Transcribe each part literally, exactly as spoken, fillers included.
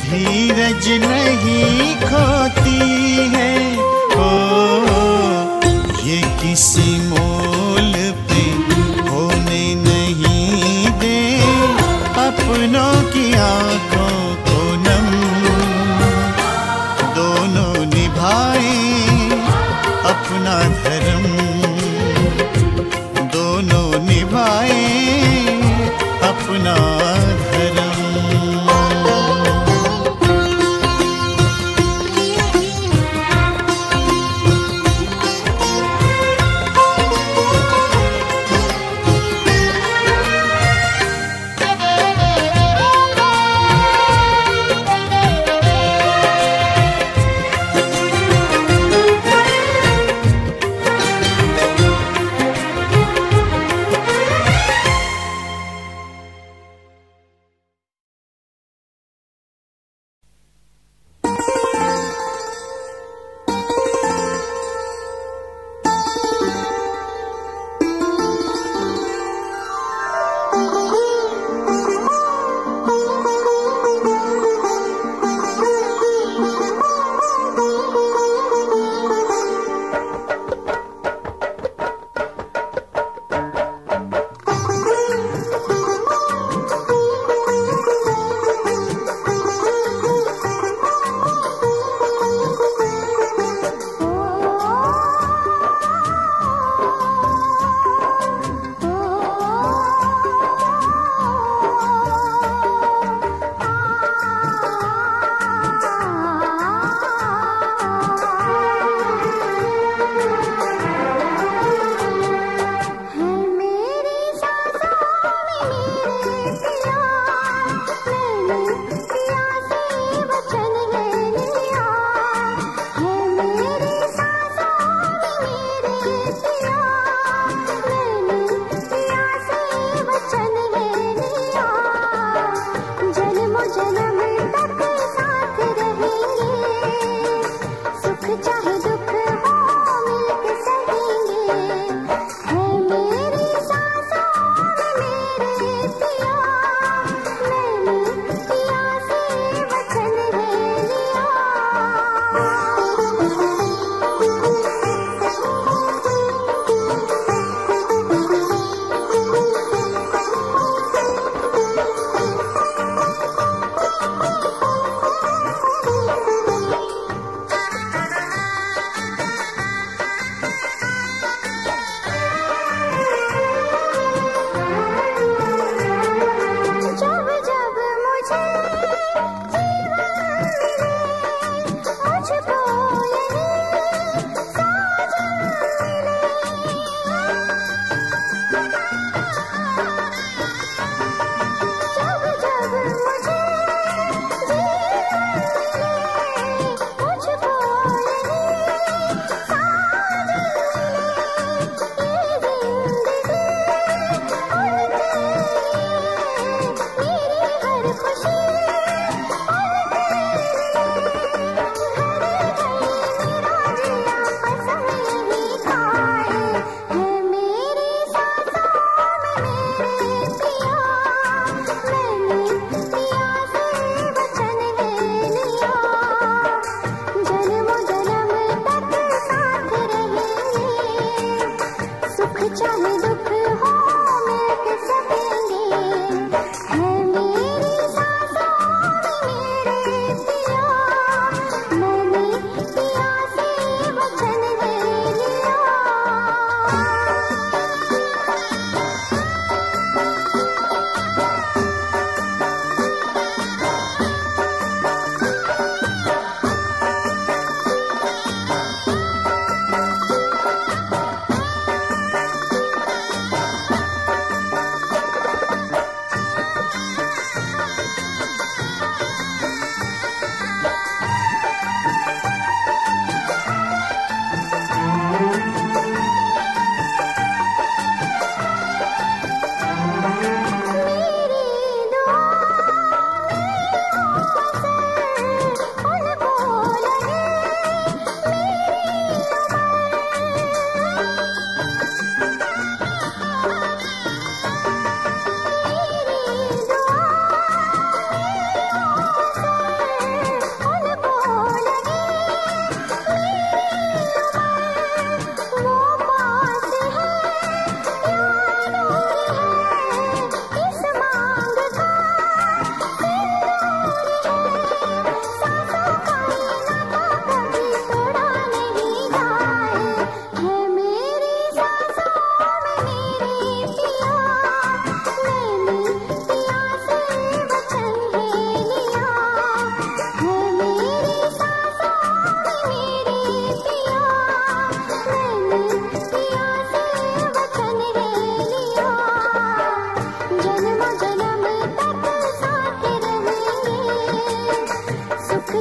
धीरज नहीं खोती है। ओ ये किसी मोल पे होने नहीं दे अपनों की आंखों को नम। दोनों निभाए अपना धर्म, दोनों निभाए अपना धर्म।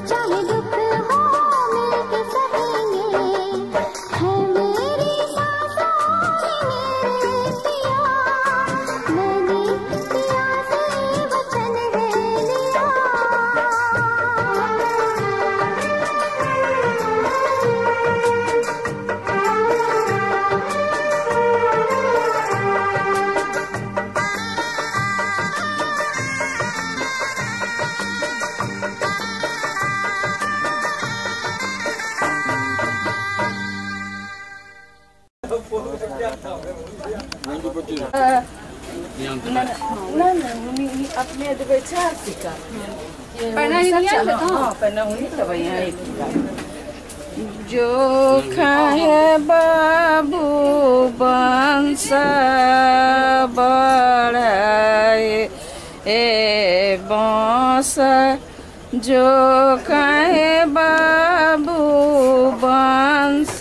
चाहे दुख हो मिलके सहेंगे, है मेरी सांसों में मेरे पिया, मैंने पिया से वचन है लिया। ना ना उन्हीं अपने दबे चार सिक्का पढ़ना ही नहीं आता तो हाँ पढ़ना उन्हीं तब यहाँ एक जो खाए बाबू बंस बढ़ाए ए बांस, जो खाए बाबू बंस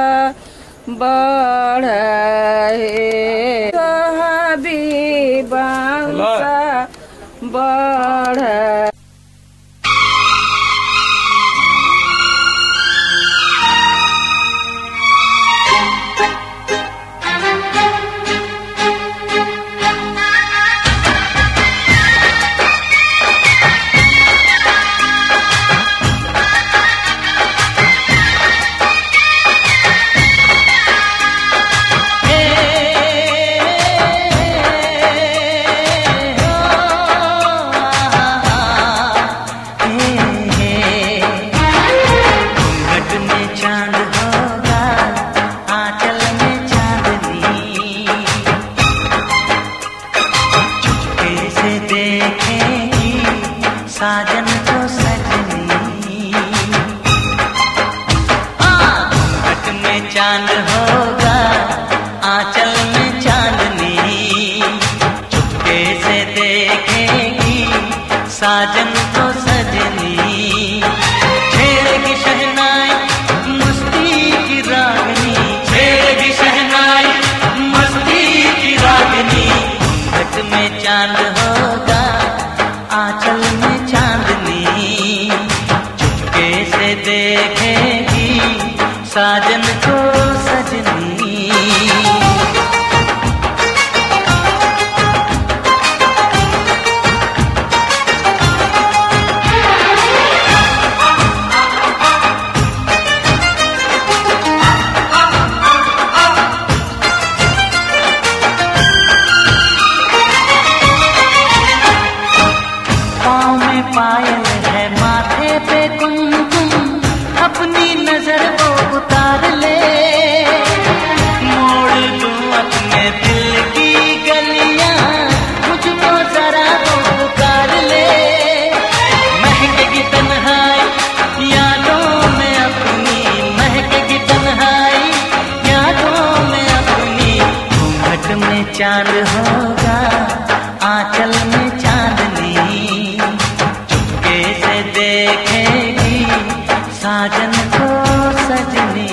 बढ़ाए साहबी बंस बढ़ाए। साजन को सजनी घूंघट में चांद होगा आंचल में चांदनी, चुपके से देखेगी साजन को सजनी, छेड़ेगी शहनाई मस्ती की रागनी, छेड़ेगी शहनाई मस्ती की रागनी, घूंघट में चांद होगा आंचल में चांदनी, चुपके से देखेगी साजन को सजनी। पायल है माथे पे कुमकुम, अपनी नजर वो उतार ले, मोड़ दूं अपने दिल की गलियां, मुझको जरा वो पुकार ले, महकेगी तन्हाई यादों में अपनी, महकेगी तन्हाई यादों में अपनी, घूंघट में चांद होगा आंचल में चांदनी, देखेगी साजन को सजनी।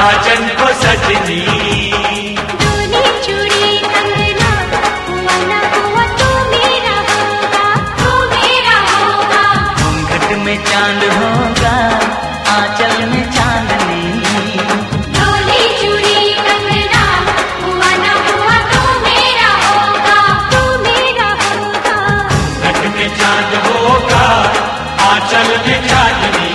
साजन को सजनी। डोली चूड़ी कंगना हुआ ना हुआ तू मेरा होगा, तू मेरा होगा। घूंघट में चांद होगा, आंचल में चांदनी। डोली चूड़ी कंगना हुआ ना हुआ तू मेरा होगा, तू मेरा होगा। घट में चांद होगा, आंचल में चांदनी।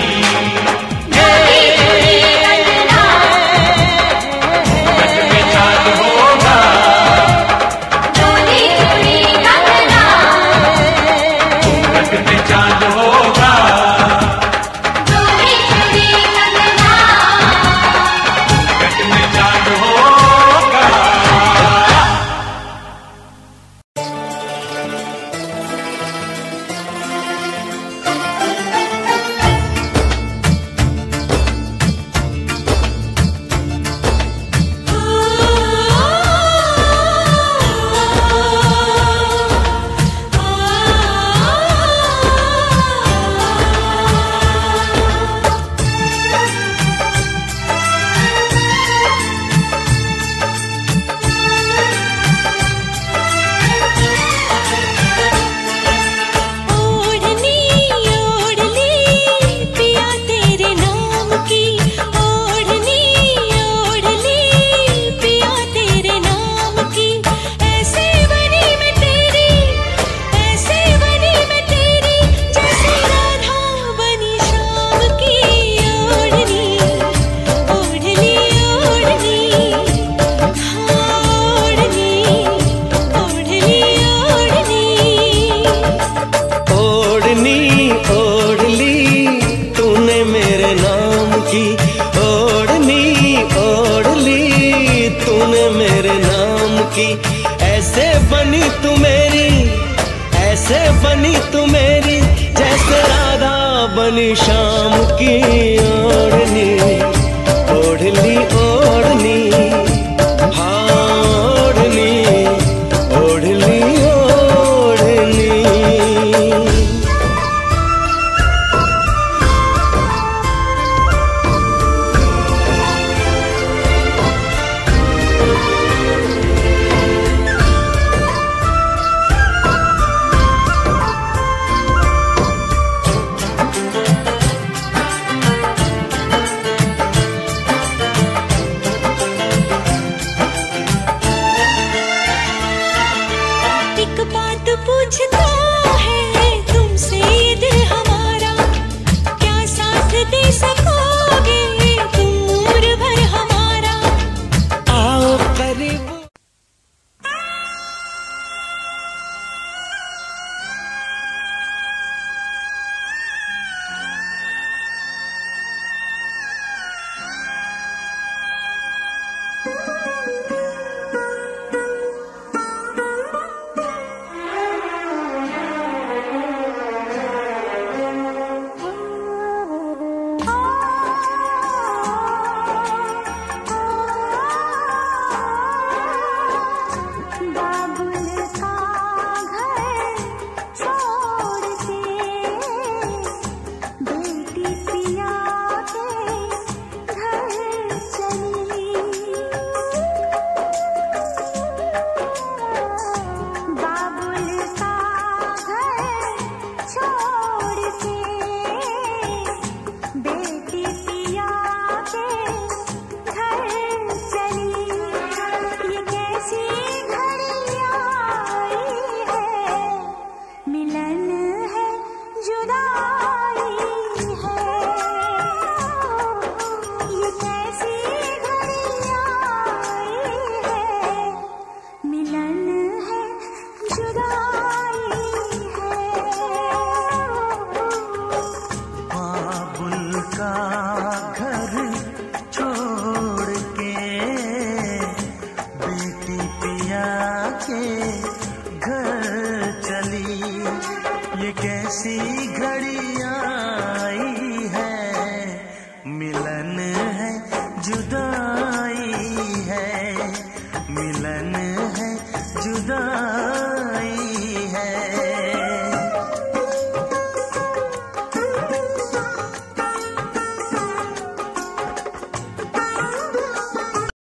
ऐसे बनी तू मेरी, ऐसे बनी तू मेरी, जैसे राधा बनी शाम की ओढ़नी। ओढ़नी ओढ़नी हाँ ओढ़नी, ओढ़नी ओढ़नी। पूछता है तुमसे ये दिल हमारा, क्या साथ दे सकोगे तुम उम्र भर हमारा। आओ करीब जुदाई है, मिलन है जुदाई।